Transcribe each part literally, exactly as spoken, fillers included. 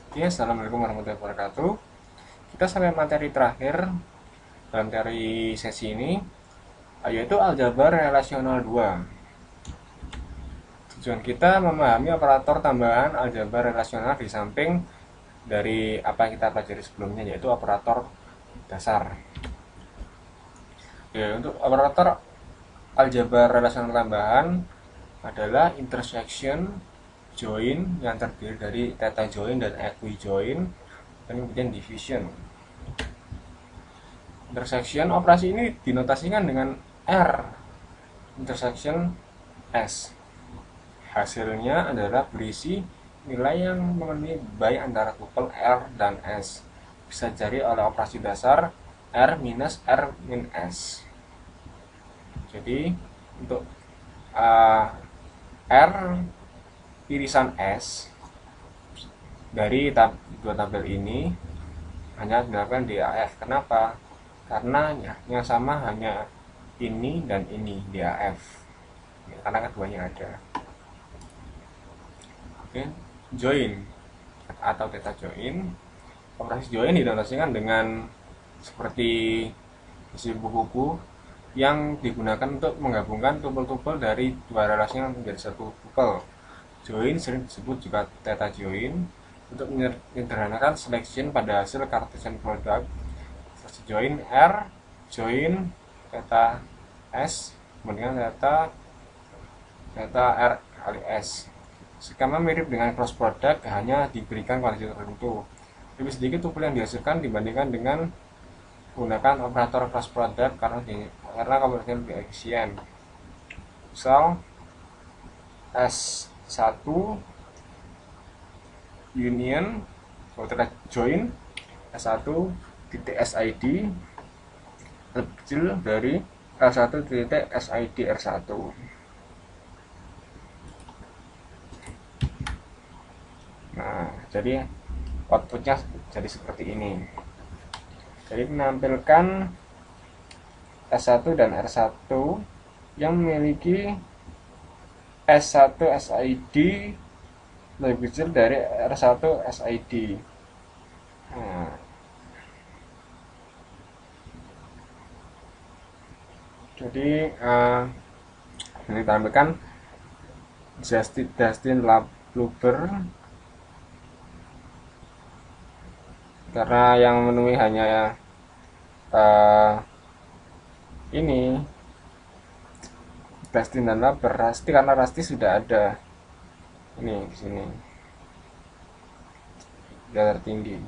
Oke, assalamualaikum warahmatullahi wabarakatuh. Kita sampai materi terakhir dalam teori sesi ini, yaitu aljabar relasional dua. Tujuan kita memahami operator tambahan aljabar relasional di samping dari apa yang kita pelajari sebelumnya, yaitu operator dasar. Ya, untuk operator aljabar relasional tambahan adalah intersection, join yang terdiri dari theta join dan equi join, dan kemudian division. Intersection operasi ini dinotasikan dengan R intersection S. Hasilnya adalah berisi nilai yang memenuhi baik antara tuple R dan S. Bisa jadi oleh operasi dasar R minus R min S. Jadi untuk uh, R irisan S dari tab dua tabel ini hanya dilakukan di A F. Kenapa? Karena ya, yang sama hanya ini dan ini di A F ya, karena keduanya ada. Oke, join atau theta join. Operasi join dinotasikan dengan seperti isi buku-buku yang digunakan untuk menggabungkan tupel-tupel dari dua relasi yang menjadi satu tupel. Join sering disebut juga theta join untuk menyederhanakan selection pada hasil Cartesian product. Join R, join theta S, kemudian theta theta R kali S. Skema mirip dengan cross product, hanya diberikan kondisi tertentu. Lebih sedikit tupel yang dihasilkan dibandingkan dengan menggunakan operator cross product karena di, karena kombinasinya lebih efisien. Misal S satu union kalau kita join S satu titik SID lebih kecil dari L satu titik SID R satu. Nah, jadi outputnya jadi seperti ini. Jadi menampilkan S satu dan R satu yang memiliki S satu SID lebih kecil dari R satu SID. Nah, jadi uh, ini ditampilkan Justin, Justin Luber karena yang memenuhi hanya uh, ini Justin dan Luber Rasti, karena Rasti sudah ada ini di sini sudah tertinggi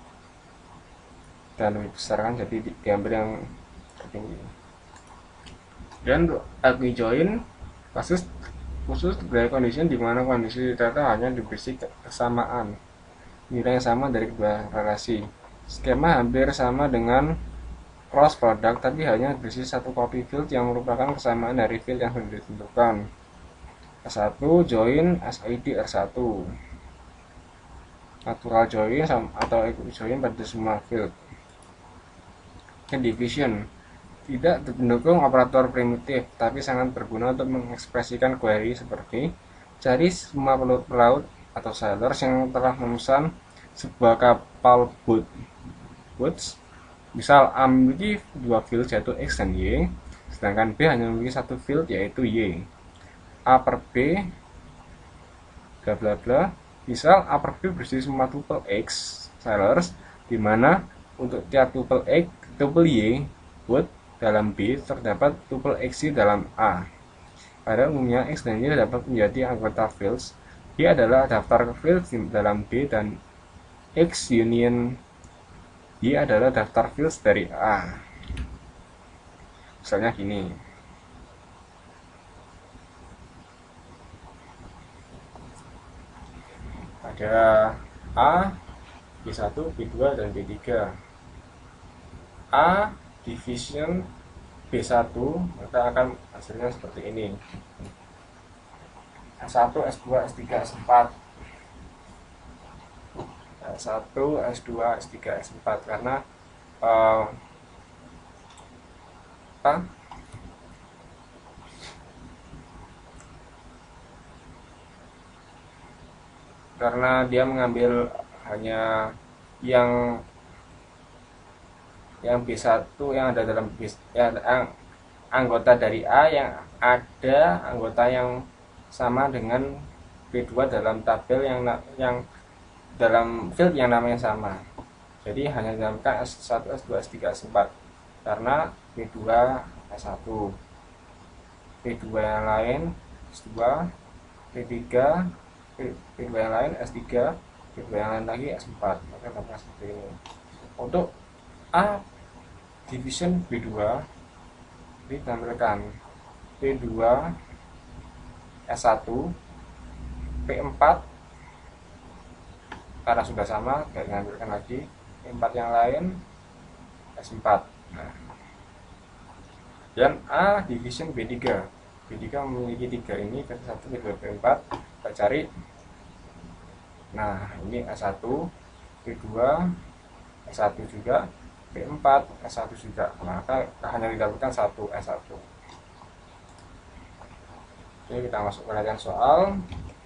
dan lebih besar kan, jadi diambil yang tertinggi. Dan untuk equi join kasus khusus dari condition di mana kondisi data hanya diberi kesamaan nilai yang sama dari kedua relasi. Skema hampir sama dengan cross product, tapi hanya berisi satu copy field yang merupakan kesamaan dari field yang sudah ditentukan. S satu join SID R satu, natural join atau equi join pada semua field. Dan division tidak mendukung operator primitif, tapi sangat berguna untuk mengekspresikan query seperti cari semua pelaut atau sailors yang telah memesan sebuah kapal boat. Boats, misal A memiliki dua field yaitu X dan Y, sedangkan B hanya memiliki satu field yaitu Y. A per B, bla bla bla. Misal A per B berisi semua tuple X sailors, di mana untuk tiap tuple X, tuple Y, boat dalam B terdapat tuple X Y dalam A. Pada umumnya X dan Y dapat menjadi anggota fields. Y adalah daftar fields dalam B dan X union Y adalah daftar fields dari A. Misalnya gini. Ada A, B satu, B dua dan B tiga. A division B satu, maka akan hasilnya seperti ini. S satu, S dua, S tiga, S empat. S satu, S dua, S tiga, S empat karena uh, apa? Karena dia mengambil hanya yang yang B satu yang ada dalam B, ya, anggota dari A yang ada anggota yang sama dengan B dua dalam tabel yang yang dalam field yang namanya sama. Jadi hanya dinamakan S satu, S dua, S tiga, S empat karena B dua S satu, B dua yang lain S dua, B tiga, B dua yang lain S tiga, B dua yang lain lagi S empat. Maka namanya seperti ini. Untuk A division B dua ditampilkan B dua S satu, P empat karena sudah sama tidak ditampilkan lagi, P empat yang lain S empat. Nah, dan A division B tiga, B tiga memiliki tiga ini, P satu, P dua, P empat. Kita cari. Nah, ini S satu, P dua, S satu juga, P empat, S satu juga. Maka hanya didapatkan satu S satu. Oke, kita masuk ke latihan soal.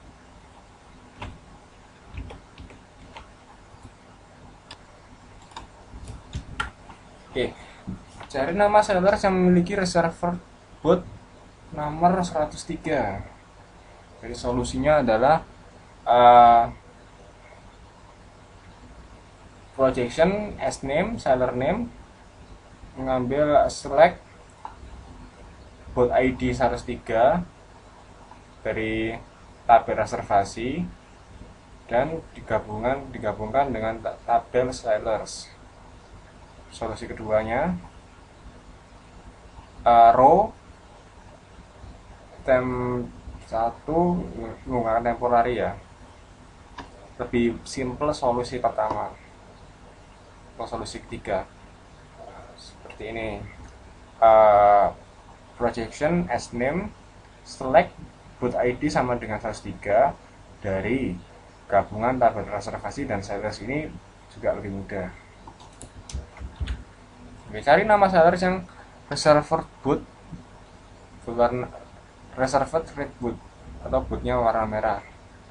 Oke, cari nama sellers yang memiliki reservoir boot nomor seratus tiga. Jadi solusinya adalah uh, projection as name, seller name, mengambil select boot I D seratus tiga dari tabel reservasi dan digabungkan digabungkan dengan tabel sellers. Solusi keduanya uh, row tem satu menggunakan temporary ya, lebih simple solusi pertama. Solusi ketiga seperti ini, uh, projection as name select boot I D sama dengan seratus tiga dari gabungan tabel reservasi dan sellers. Ini juga lebih mudah. Oke, cari nama sellers yang reservoir boot berwarna reserved red boot atau bootnya warna merah.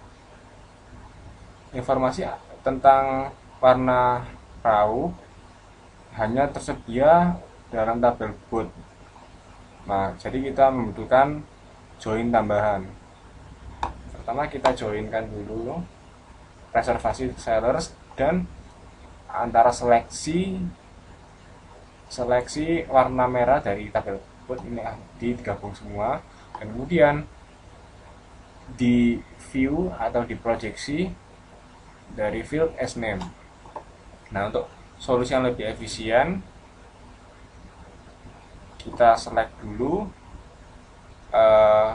Informasi tentang warna raw hanya tersedia dalam tabel boot. Nah, jadi kita membutuhkan join tambahan. Pertama kita joinkan dulu reservasi sellers dan antara seleksi seleksi warna merah dari tabel boot ini digabung semua, dan kemudian di view atau di proyeksi dari field as name. Nah, untuk solusi yang lebih efisien kita select dulu uh,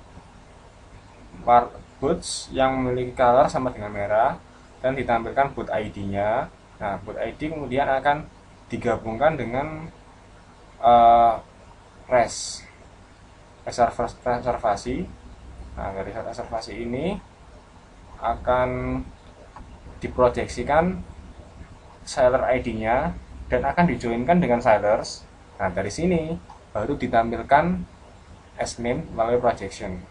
boots yang memiliki color sama dengan merah dan ditampilkan boot I D-nya. Nah, boot I D kemudian akan digabungkan dengan uh, res reservasi. Nah, dari reservasi ini akan diproyeksikan seller I D-nya dan akan dijoinkan dengan sellers. Nah, dari sini baru ditampilkan as name melalui projection.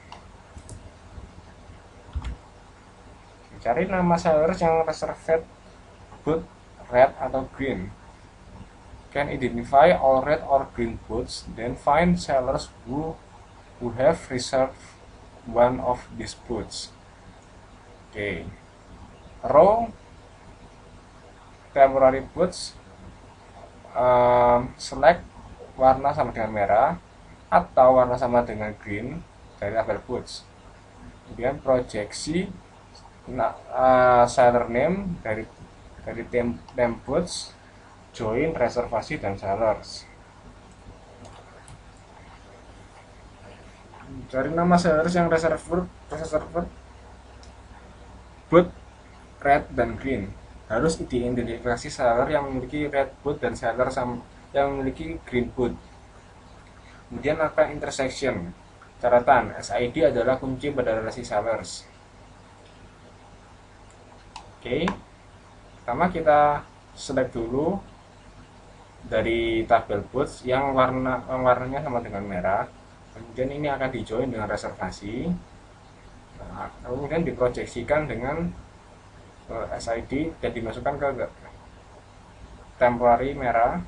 Cari nama sellers yang reserved boot red atau green. Can identify all red or green boots, then find sellers who who have reserved one of these boots. Oke, okay. Row temporary boots, um, select warna sama dengan merah atau warna sama dengan green dari tabel boots. Kemudian proyeksi nah, uh, seller name dari dari tem, tem boots, join reservasi dan sellers. Cari nama sellers yang reservoir reservoir boot red dan green. Harus diidentifikasi seller yang memiliki red boot dan seller yang memiliki green boot. Kemudian lakukan intersection. Catatan, S I D adalah kunci pada relasi sellers. Oke, pertama kita select dulu dari tabel boots yang warna warnanya sama dengan merah. Kemudian ini akan dijoin dengan reservasi. Nah, kemudian diproyeksikan dengan S I D dan dimasukkan ke temporary merah.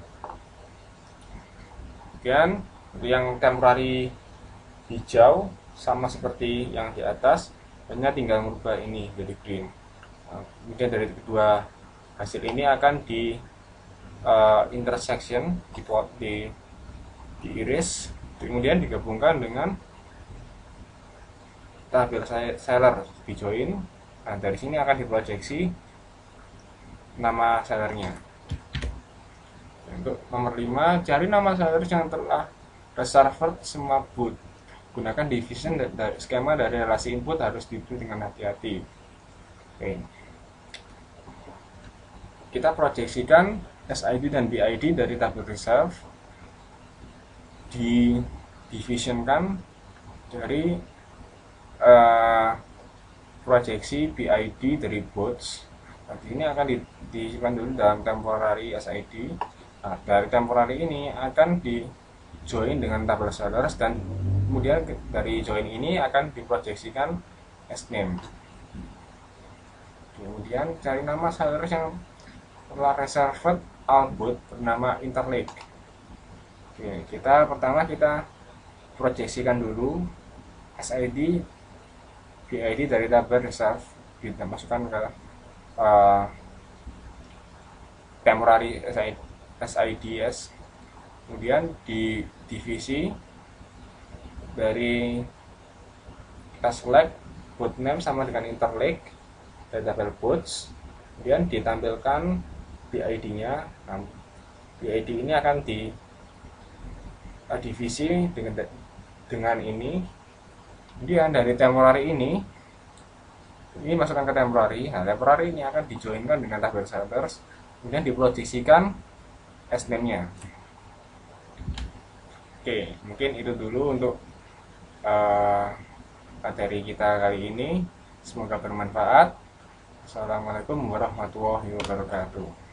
Kemudian yang temporary hijau sama seperti yang di atas, hanya tinggal merubah ini jadi green. Nah, kemudian dari kedua hasil ini akan di uh, intersection, di, di, di iris, kemudian digabungkan dengan tabel seller di join. Nah, dari sini akan diproyeksi nama sellernya. Untuk nomor lima, cari nama seller yang telah reserved semua boot. Gunakan division dari skema dari relasi input harus diberi dengan hati-hati. Oke. Kita proyeksikan S I D dan B I D dari tabel reserve, di divisionkan dari uh, proyeksi B I D dari boots. Nanti ini akan disimpan dulu dalam temporary S I D. Nah, dari temporary ini akan di join dengan tabel sellers dan kemudian dari join ini akan diproyeksikan as name. Kemudian cari nama sellers yang telah reserved output bernama interlake. Oke, kita pertama kita proyeksikan dulu S I D B I D dari tabel reserve, kita masukkan ke uh, temporary S I D S, kemudian di divisi dari kita select boot name sama dengan interlake dari tabel boots, kemudian ditampilkan B I D-nya. Nah, B I D ini akan di uh, divisi dengan dengan ini. Kemudian dari temporary ini ini masukkan ke temporary. Nah, temporary ini akan dijoinkan dengan tabel sellers, kemudian diproyeksikan as name-nya. Oke, mungkin itu dulu untuk uh, materi kita kali ini. Semoga bermanfaat. Assalamualaikum warahmatullahi wabarakatuh.